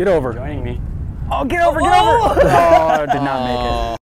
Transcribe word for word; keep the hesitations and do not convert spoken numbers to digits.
Get over. Joining me. Oh, get over, get over! Oh, did not make it.